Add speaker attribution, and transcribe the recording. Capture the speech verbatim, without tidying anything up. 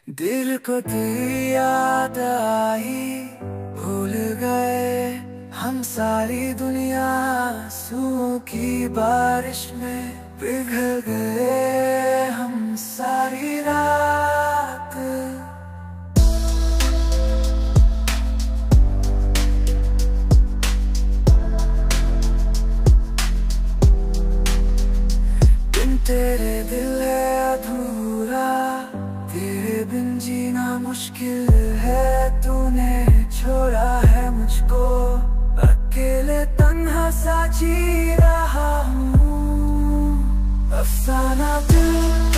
Speaker 1: दिल को तेरी याद आई, भूल गए हम सारी दुनिया, आंसुओं की बारिश में पिघल गए हम सारी रात। बिन तेरे दिल है अधूरा, तेरे बिन जीना मुश्किल है, तूने छोड़ा है मुझको, अकेले तन्हा सा जी रहा हूँ। अफसाना दिल